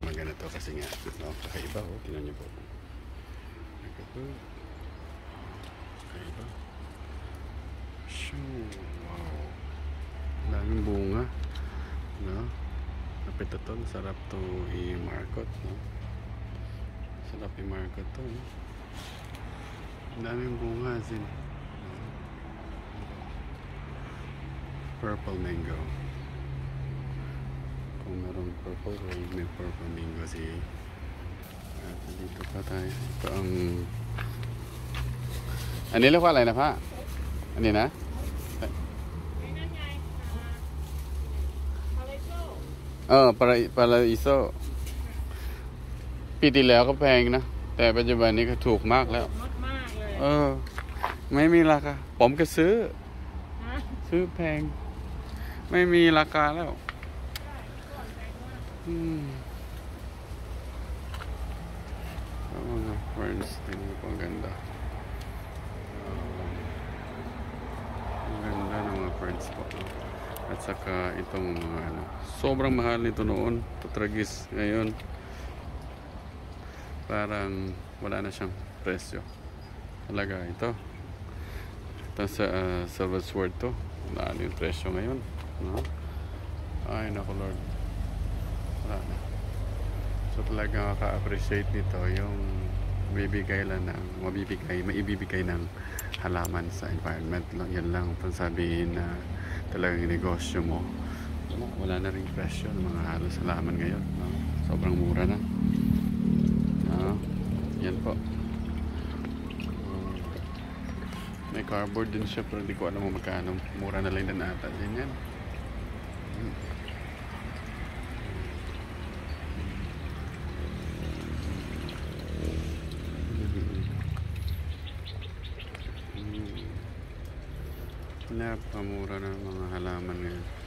Maganda to kasi nga, no? Kakaiba, oh. Tingnan niyo po. Kakaiba. Shoo, wow. Daming bunga, no? Kapit to, sarap to i-market, no? Sarap i-market to, no? Daming bunga, no? Purple mango. Kung merong purple wave, may purple mango si. At dito pa tayo. Ito angอันนี้เรียกว่าอะไรนะพ่ออันนี้นะปาราอิโซปีที่แล้วก็แพงนะแต่ปัจจุบันนี้ก็ถูกมากแล้วไม่มีราคาผมก็ซื้อแพงไม่มีราคาแล้วmga ferns din ang ganda ng mga ferns po at saka itong mga sobrang mahal nito noon Tutragis ngayon parang wala na siyang presyo talaga ito sa Silversword to wala na yung presyo ngayon no? Ay naku Lord wala na. So talaga maka-appreciate nito yung maibibigay ng halaman sa environment lang. Yan lang sabihin na talagang negosyo mo. Wala na rin presyo ng mga halos halaman ngayon. No? Sobrang mura na. No? Yan po. May cardboard din siya pero hindi ko alam kung magkano. Mura na lang din ata. Yan. Napamura na mga halaman ngayon.